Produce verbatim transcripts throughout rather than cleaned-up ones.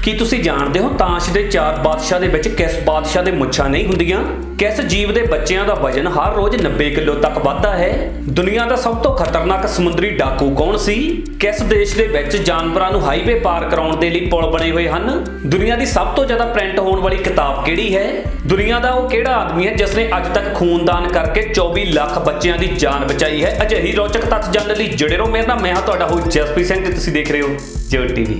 ਕੀ ਤੁਸੀਂ ਜਾਣਦੇ ਹੋ ਤਾਸ਼ ਦੇ ਚਾਰ ਬਾਦਸ਼ਾਹ ਦੇ ਵਿੱਚ ਕਿਸ ਬਾਦਸ਼ਾਹ ਦੇ ਮੁੱਛਾਂ ਨਹੀਂ ਹੁੰਦੀਆਂ? ਕਿਸ ਜੀਵ ਦੇ ਬੱਚਿਆਂ ਦਾ ਵਜਨ ਹਰ ਰੋਜ਼ ਨੱਬੇ ਕਿਲੋ ਤੱਕ ਵੱਧਦਾ ਹੈ? ਦੁਨੀਆ ਦਾ ਸਭ ਤੋਂ ਖਤਰਨਾਕ ਸਮੁੰਦਰੀ ਡਾਕੂ ਕੌਣ ਸੀ? ਕਿਸ ਦੇਸ਼ ਦੇ ਵਿੱਚ ਜਾਨਵਰਾਂ ਨੂੰ ਹਾਈਵੇ ਪਾਰ ਕਰਾਉਣ ਦੇ ਲਈ ਪੁਲ ਬਣੇ ਹੋਏ ਹਨ? ਦੁਨੀਆ ਦੀ ਸਭ ਤੋਂ ਜ਼ਿਆਦਾ ਪ੍ਰਿੰਟ ਹੋਣ ਵਾਲੀ ਕਿਤਾਬ ਕਿਹੜੀ ਹੈ? ਦੁਨੀਆ ਦਾ ਉਹ ਕਿਹੜਾ ਆਦਮੀ ਹੈ ਜਿਸ ਨੇ ਅੱਜ ਤੱਕ ਖੂਨਦਾਨ ਕਰਕੇ ਚੌਵੀ ਲੱਖ ਬੱਚਿਆਂ ਦੀ ਜਾਨ ਬਚਾਈ ਹੈ? ਅਜਿਹੀ ਰੌਚਕ ਤੱਥ ਜਾਣਨ ਲਈ ਜੁੜੇ ਰਹੋ ਮੇਰੇ ਨਾਲ। ਮੈਂ ਹਾਂ ਤੁਹਾਡਾ ਹੋਸਟ ਜਸਪ੍ਰੀਤ ਸਿੰਘ ਤੇ ਤੁਸੀਂ ਦੇਖ ਰਹੇ ਹੋ ਜੋਟ ਟੀਵੀ।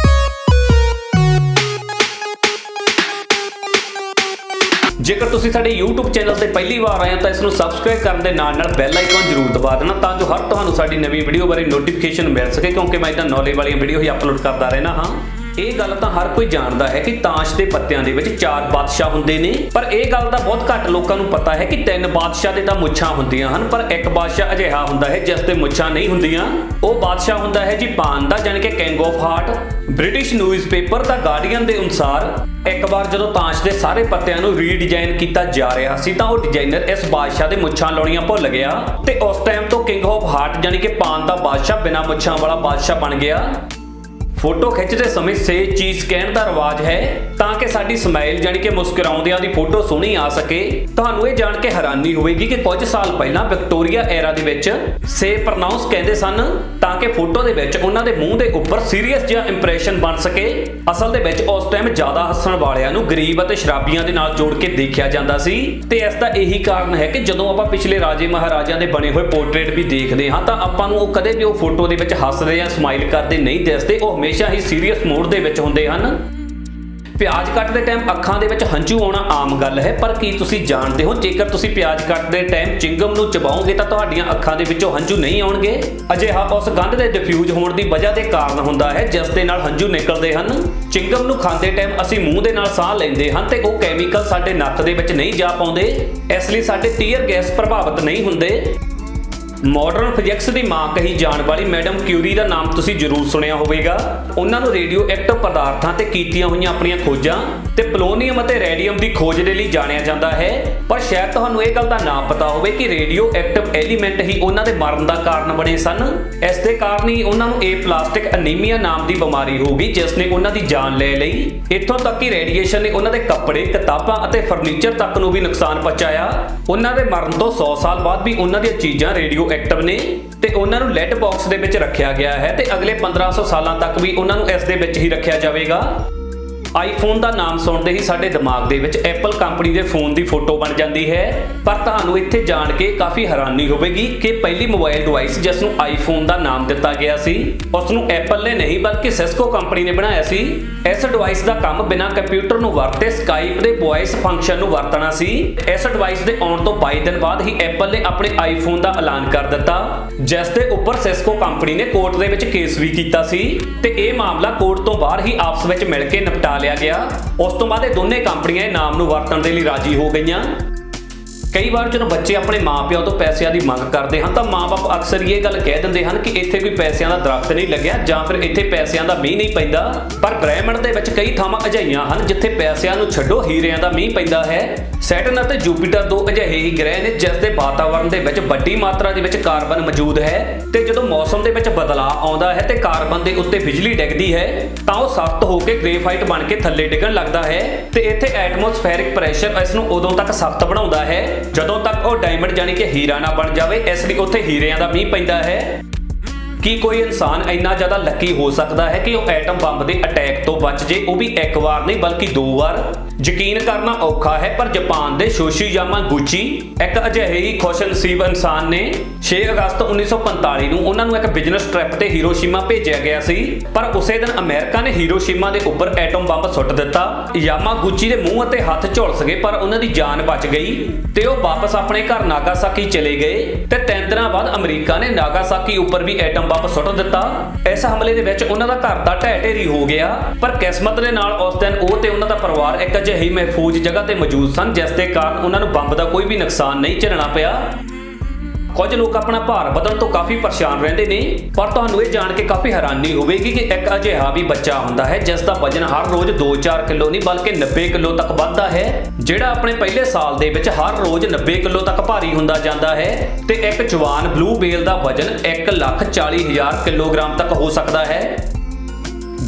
जेकर तुसी साडे यूट्यूब चैनल ते पहली बार आए हो तो इसनूं सबसक्राइब करन दे नाल नाल बैल आइकन जरूर दबा देना तां जो हर तुहानूं साडी नवीं वीडियो बारे नोटिफिकेशन मिल सके, क्योंकि मैं इदां नॉलेज वाली वीडियो ही अपलोड करता रहना हाँ। ਇਹ ਗੱਲ ਤਾਂ ਹਰ ਕੋਈ ਜਾਣਦਾ ਹੈ ਕਿ ਤਾਸ਼ ਦੇ ਪੱਤਿਆਂ ਦੇ ਵਿੱਚ ਚਾਰ ਬਾਦਸ਼ਾਹ ਹੁੰਦੇ ਨੇ, ਪਰ ਇਹ ਗੱਲ ਤਾਂ ਬਹੁਤ ਘੱਟ ਲੋਕਾਂ ਨੂੰ ਪਤਾ ਹੈ ਕਿ ਤਿੰਨ ਬਾਦਸ਼ਾਹ ਦੇ ਤਾਂ ਮੁੱਛਾਂ ਹੁੰਦੀਆਂ ਹਨ, ਪਰ ਇੱਕ ਬਾਦਸ਼ਾਹ ਅਜਿਹਾ ਹੁੰਦਾ ਹੈ ਜਿਸ ਦੇ ਮੁੱਛਾਂ ਨਹੀਂ ਹੁੰਦੀਆਂ। ਉਹ ਬਾਦਸ਼ਾਹ ਹੁੰਦਾ ਹੈ ਜੀ ਪਾਨ ਦਾ, ਯਾਨੀ ਕਿ king of heart. British newspaper ਦਾ ਗਾਰਡੀਅਨ ਦੇ ਅਨੁਸਾਰ ਇੱਕ ਵਾਰ ਜਦੋਂ ਤਾਸ਼ ਦੇ ਸਾਰੇ ਪੱਤਿਆਂ ਨੂੰ ਰੀਡਿਜ਼ਾਈਨ ਕੀਤਾ ਜਾ ਰਿਹਾ ਸੀ ਤਾਂ ਉਹ ਡਿਜ਼ਾਈਨਰ ਇਸ ਬਾਦਸ਼ਾਹ ਦੇ ਮੁੱਛਾਂ ਲਾਉਣੀਆਂ ਭੁੱਲ ਗਿਆ ਤੇ ਉਸ ਟਾਈਮ ਤੋਂ ਕਿੰਗ ਆਫ ਹਾਰਟ ਯਾਨੀ ਕਿ ਪਾਨ ਦਾ ਬਾਦਸ਼ਾਹ ਬਿਨਾਂ ਮੁੱਛਾਂ ਵਾਲਾ ਬਾਦਸ਼ਾਹ ਬਣ ਗਿਆ। फोटो खिंचते समय से चीज कहने का रिवाज है ताकि साडी स्माइल यानी कि मुस्कुराउंदियां दी फोटो सोहनी आ सके। तुहानूं ये जान के हैरानी होवेगी कि कुछ साल पहला विक्टोरिया एरा दे विच से प्रोनाउंस कहंदे सन ताकि फोटो दे विच उन्हां दे मूंह दे उपर सीरीयस जिहा इंप्रेशन बन सके। असल दे विच उस टाइम ज्यादा हੱਸਣ वालियां नूं गरीब अते शराबियां दे नाल जोड़ के देखिया जांदा सी ते इस दा यही कारण है कि जदों आपां पिछले राजे महाराजिਆਂ ਦੇ बने हुए पोर्ट्रेट भी देखदे हां तां आपां नूं कदे भी ਉਹ फोटो दे विच हੱਸदे ਜਾਂ स्माइल करदे नहीं दिसदे, ਉਹ ਹਮੇਸ਼ਾ ही सीरीयस मोड ਦੇ ਵਿੱਚ ਹੁੰਦੇ ਹਨ। ਪਿਆਜ਼ ਕੱਟਦੇ ਟਾਈਮ ਅੱਖਾਂ ਦੇ ਵਿੱਚ ਹੰਝੂ ਆਉਣਾ ਆਮ ਗੱਲ ਹੈ, ਪਰ ਕੀ ਤੁਸੀਂ ਜਾਣਦੇ ਹੋ ਜੇਕਰ ਤੁਸੀਂ ਪਿਆਜ਼ ਕੱਟਦੇ ਟਾਈਮ ਚਿੰਗਮ ਨੂੰ ਚਬਾਓਗੇ ਤਾਂ ਤੁਹਾਡੀਆਂ ਅੱਖਾਂ ਦੇ ਵਿੱਚੋਂ ਹੰਝੂ ਨਹੀਂ ਆਉਣਗੇ। ਅਜਿਹਾ ਉਸ ਗੰਧ ਦੇ ਡਿਫਿਊਜ਼ ਹੋਣ ਦੀ ਵਜ੍ਹਾ ਦੇ ਕਾਰਨ ਹੁੰਦਾ ਹੈ ਜਿਸ ਦੇ ਨਾਲ ਹੰਝੂ ਨਿਕਲਦੇ ਹਨ। ਚਿੰਗਮ ਨੂੰ ਖਾਂਦੇ ਟਾਈਮ ਅਸੀਂ ਮੂੰਹ ਦੇ ਨਾਲ ਸਾਹ ਲੈਂਦੇ ਹਾਂ ਤੇ ਉਹ ਕੈਮੀਕਲ ਸਾਡੇ ਨੱਕ ਦੇ ਵਿੱਚ ਨਹੀਂ ਜਾ ਪਾਉਂਦੇ, ਇਸ ਲਈ ਸਾਡੇ ਟੀਅਰ ਗੈਸ ਪ੍ਰਭਾਵਿਤ ਨਹੀਂ ਹੁੰਦੇ। मॉडर्न फिजिक्स की मां कही जाने वाली मैडम क्यूरी का नाम तुसी जरूर सुनिया होवेगा। उन्होंने रेडियो एक्टिव पदार्थों ते कीतियां हुई अपनी खोजां ते पोलोनीयम और रेडियम की खोज के लिए जानिया जाता है, पर शायद तुहानूं इह गल दा ना पता होवे कि रेडियो एक्टिव एलीमेंट ही उन्हां दे मरण का कारण बने सन। इस दे कारण ही उन्हां नूं एप्लास्टिक अनीमिया नाम की बीमारी हो गई जिसने उन्हां दी जान ले लई। इत्थों तक कि रेडिएशन ने उन्हां दे कपड़े किताबां अते फर्नीचर तक नूं भी नुकसान पहुंचाया। उन्हां दे मरण तो सौ साल बाद भी उन्हां दी चीज़ां रेडियो एक्टिव ने ते उन्हां नूं लैड बॉक्स दे विच रखिया गया है ते अगले पंद्रह सौ सालों तक भी उन्हां नूं इस दे विच ही रखिया जावेगा। आईफोन का नाम सुनते ही साडे दिमाग दे विच एप्पल कंपनी के फोन की फोटो बन जाती है, पर तुहानूं इत्थे जान के काफ़ी हैरानी होवेगी कि पहली मोबाइल डिवाइस जिसनूं आईफोन का नाम दिता गया सी उसनूं एप्पल ने नहीं बल्कि सिस्को कंपनी ने बनाया सी। इस डिवाइस का काम बिना कंप्यूटर नूं वरते स्काइप के वॉइस फंक्शन नूं वरतना सी। इस डिवाइस के आउण तो बाई दिन बाद ही एप्पल ने अपने आईफोन का ऐलान कर दिता, जिस दे उपर सिस्को कंपनी ने कोर्ट दे विच केस भी कीता सी ते इह मामला कोर्ट तो बाहर ही आपस विच मिल के निपटा लिया गया। उस तो बाद दोनों कंपनियां नाम नूं वरतण दे लई राजी हो गईयां। कई बार जो बच्चे अपने माँ प्यो तो पैसों की मंग करते हैं तो माँ बाप अक्सर ये गल कह देंगे हैं कि इत्थे कोई पैसों का दरख्त नहीं लग्या जां फिर इत्थे पैसों का मीह नहीं पैंदा, पर ब्रह्मंड दे विच कई थावां अजिहियां हन जिथे पैसों नूं छड्डो हीरिਆਂ का मीह पैंदा है। सैटर्न और जुपिटर दो अजिहे ही ग्रह ने जिस दे वातावरण दे विच वड्डी मात्रा दे विच कार्बन मौजूद है ते जदों मौसम दे विच बदलाव आउंदा है ते कार्बन दे उत्ते बिजली डिगदी है तां ओह सख्त होकर ग्रेफाइट बन के थल्ले डिगण लगदा है ते इत्थे एटमोसफेरिक प्रेशर इस नूं उदों तक सख्त बनाउंदा है जदों तक वो डायमंड यानी कि हीरा ना बन जाए, इसलिए उत्थे हीरिਆਂ ਦਾ मीह पैंदा है। कि कोई इंसान इन्ना ज़्यादा लकी हो सकता है कि वह एटम बंब के अटैक तो बच जाए, वो भी एक बार नहीं बल्कि दो बार। यकीन करना औखा है पर जापान के शोशी यामागुची एक अजिहे ही खुशनसीब इंसान ने छे अगस्त उन्नीस सौ पंताली नूं उन्हां नूं एक बिजनेस ट्रिप ते हिरोशिमा भेजा गया सी, पर उसे दिन अमेरिका ने हिरोशिमा के उपर एटम बंब सुट दिता। यामागुची के मूँह ते हथ झुलस गए पर उन्हां दी जान बच गई ते वो वापस अपने घर नागासाकी चले गए ते तीन दिन बाद अमरीका ने नागासाकी उपर भी एटम बंब सुट दिता। इस हमले दे विच उन्हां दा घर तां ढह ढेरी हो गया, पर किस्मत दे नाल उस दिन वो ते उन्हां दा परिवार एक अजिही महफूज जगह ते मौजूद सन जिस दे कारण उन्हां नूं बंब दा कोई भी नुकसान नहीं झेलना पिया। कुछ लोग अपना भार बदलण तो काफ़ी परेशान रहते हैं, पर तुहानूं ये जान के काफ़ी हैरानी होवेगी कि एक अजिहा भी बच्चा हुंदा है जिसका वजन हर रोज़ दो चार किलो नहीं बल्कि नब्बे किलो तक वधदा है, जिहड़ा अपने पहले साल दे विच हर रोज़ नब्बे किलो तक भारी हुंदा जांदा है ते एक जवान ब्लू बेल का वजन एक लख चाली हज़ार किलोग्राम तक हो सकता है।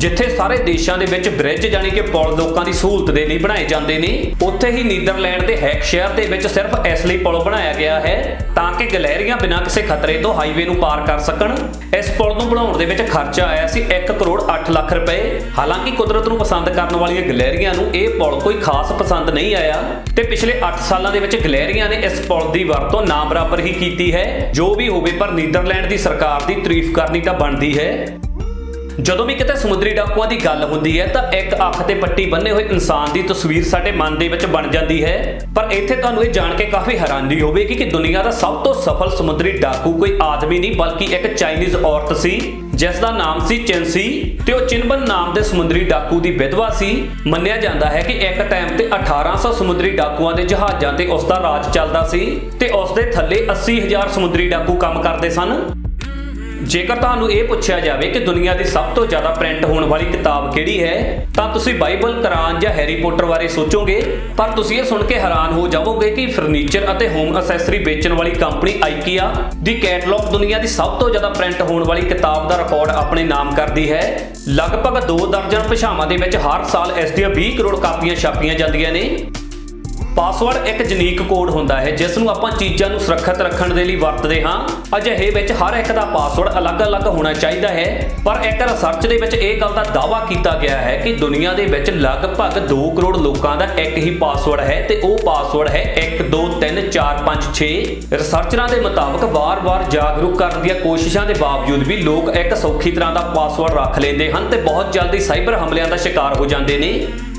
जिथे सारे देशों के विच ब्रिज जानी कि पुल लोगों की सहूलत के लिए बनाए जाते हैं, उत्थे ही नीदरलैंड के हैक शहर के विच सिर्फ इसलिए पुल बनाया गया है ताकि गलहरियां बिना किसी खतरे तो हाईवे नूं पार कर सकन। इस पुल नूं बनाउण दे विच खर्चा आया सी एक करोड़ अठ लाख रुपए। हालांकि कुदरत नूं पसंद करन वालियां गलहरियां नूं यह पुल कोई खास पसंद नहीं आया ते पिछले अठ सालों के विच गलहरियां ने इस पुल की वरतों ना बराबर ही की है। जो भी होवे पर नीदरलैंड की सरकार की तारीफ करनी तो बनती है। ਜਦੋਂ भी किते समुद्री डाकुआं की गल हुंदी है तो एक अख ते पट्टी बन्ने हुए इंसान की तस्वीर साडे मन दे विच बन जाती है। पर इत्थे तुहानूं ये जान के काफ़ी हैरानी होवेगी कि दुनिया का सब तो सफल समुद्री डाकू कोई आदमी नहीं बल्कि एक चाइनीज़ औरत सी जिसका नाम सी चेंसी ते ओह चिनबन नाम के समुद्री डाकू की विधवा सी। मन्निया जाता है कि एक टाइम ते अठारह सौ समुद्री डाकुआं के जहाज़ां ते उसका राज चलता सी ते उसदे थल्ले अस्सी हज़ार समुद्री डाकू काम करते सन। जेकर तुहानूं ये पूछा जाए कि दुनिया की सब तो ज़्यादा प्रिंट होने वाली किताब किहड़ी है तो तुसीं बाइबल, कुरान या हैरी पॉटर बारे सोचोगे। पर तुसीं ये सुन के हैरान हो जाओगे कि फर्नीचर और होम असैसरी बेचण वाली कंपनी आइकिया दी कैटलॉग दुनिया की सब तो ज़्यादा प्रिंट होने वाली किताब का रिकॉर्ड अपने नाम करती है। लगभग दो दर्जन भाषावां दे विच हर साल इस दी बीस करोड़ कापियां छापियां जांदियां ने। पासवर्ड एक यूनीक कोड होता है जिसनों आपां चीज़ों को सुरक्षित रखने के लिए वरतते हाँ। अजिहे विच हर एक का पासवर्ड अलग अलग होना चाहिए है। पर एक रिसर्च के विच इह गल दा दावा किया गया है कि दुनिया के विच लगभग दो करोड़ लोगों का एक ही पासवर्ड है तो वह पासवर्ड है एक दो तीन चार पाँच छे। रिसर्चरां के मुताबिक बार बार जागरूक करने दी कोशिशों के बावजूद भी लोग एक सौखी तरह का पासवर्ड रख लेंदे हन ते बहुत जल्दी साइबर हमलिਆਂ का शिकार हो जाते हैं।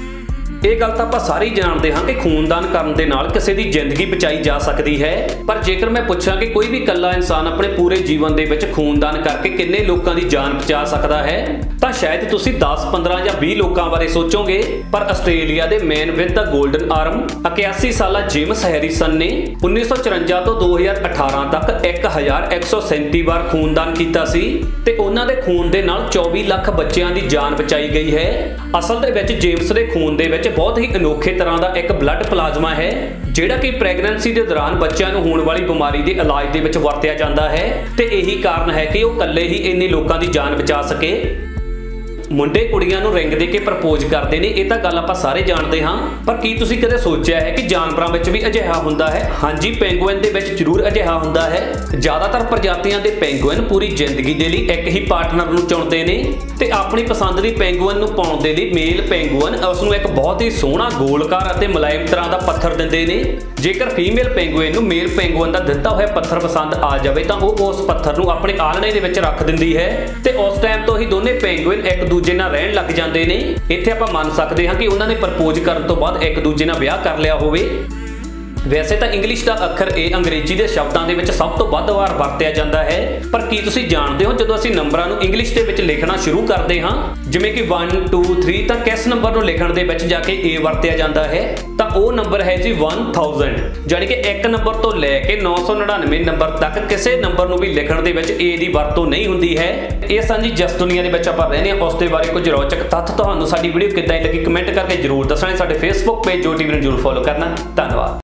ਇਹ ਗੱਲ ਤਾਂ ਆਪਾਂ ਸਾਰੇ ਹੀ ਜਾਣਦੇ ਹਾਂ कि खूनदान ਕਰਨ ਦੇ ਨਾਲ ਕਿਸੇ ਦੀ ਜ਼ਿੰਦਗੀ ਬਚਾਈ ਜਾ ਸਕਦੀ ਹੈ। ਪਰ ਜੇਕਰ मैं ਪੁੱਛਾਂ कि कोई भी ਇਕੱਲਾ ਇਨਸਾਨ ਆਪਣੇ ਪੂਰੇ ਜੀਵਨ ਦੇ ਵਿੱਚ खूनदान ਕਰਕੇ ਕਿੰਨੇ ਲੋਕਾਂ ਦੀ ਜਾਨ ਬਚਾ ਸਕਦਾ ਹੈ ਤਾਂ ਸ਼ਾਇਦ ਤੁਸੀਂ दस पंद्रह ਜਾਂ बीस ਲੋਕਾਂ ਬਾਰੇ ਸੋਚੋਗੇ। ਪਰ ਆਸਟ੍ਰੇਲੀਆ ਦੇ ਮੈਨ ਵਿਦ ਦ ਗੋਲਡਨ ਆਰਮ इक्यासी ਸਾਲਾ ਜੇਮਸ ਹੈਰਿਸਨ ਨੇ उन्नीस सौ चौरानवे ਤੋਂ दो हज़ार अठारह तक एक हज़ार एक सौ सैंतीस ਵਾਰ खूनदान ਕੀਤਾ ਸੀ ਤੇ ਉਹਨਾਂ ਦੇ ਖੂਨ ਦੇ ਨਾਲ चौबीस ਲੱਖ ਬੱਚਿਆਂ ਦੀ ਜਾਨ ਬਚਾਈ ਗਈ ਹੈ। ਅਸਲ ਦੇ ਵਿੱਚ ਜੇਮਸ ਦੇ ਖੂਨ ਦੇ ਵਿੱਚ बहुत ही अनोखे तरह का एक ब्लड प्लाज्मा है जिहड़ा कि प्रेगनेंसी के दौरान बच्चों को होने वाली बीमारी के इलाज के विच वरतिया जाता है ते यही कारण है कि वह कल्ले ही इन्ने लोगों की जान बचा सके। मुंडे कुड़ियां नूं रिंग दे के प्रपोज करते हैं, ये तो गल आपां सारे जानते हाँ। पर की तुसीं कदे सोचिया है कि जानवरां विच भी अजिहा हुंदा है? हाँ जी, पेंगुइन दे विच जरूर अजिहा हुंदा है। ज़्यादातर प्रजातियां दे पेंगुइन पूरी जिंदगी दे लई एक ही पार्टनर नूं चुणदे ने ते अपनी पसंद दी पेंगुइन नूं पाउण दे लई मेल पेंगुइन उसनूं एक बहुत ही सोहना गोलकार अते मुलायम तरह का पत्थर दिंदे ने। जेकर फीमेल पेंगुइन नूं मेल पेंगुइन का दिता होया पत्थर पसंद आ जाए तो वह उस पत्थर नूं अपने आलणे दे विच रख दिंदी है ते उस टाइम तो ही दोने पेंगुइन एक दूजे नाल रहण लग जाते हैं। इत्थे आपां मान सकते हैं कि उन्होंने प्रपोज करने तो बाद एक दूजे नाल विआह कर लिया होवे। वैसे तो इंग्लिश का अखर ए अंग्रेजी के शब्दों के सब तो वध वार वरतिया जाता है। पर की तुसीं जानते हो जो असीं नंबरां नूं इंग्लिश के विच लिखना शुरू करते हाँ जिवें कि वन टू थ्री तो किस नंबर नूं लिखण दे विच जाके ए वरतिया जाता है तो वह नंबर है जी वन थाउजेंड। जानी कि एक नंबर तो लैके नौ सौ नड़िनवे नंबर तक किसी नंबर नूं भी लिखण दे विच ए दी वरतों नहीं हुंदी है। ये सन जी जिस दुनिया दे विच आपां रहंदे हां उस दे बारे कुछ रोचक तत्थ तुहानूं साडी वीडियो किद्दां लगी कमेंट करके जरूर दसना। साडे फेसबुक पेज जो टीवी नूं जरूर फॉलो करना। धन्नवाद।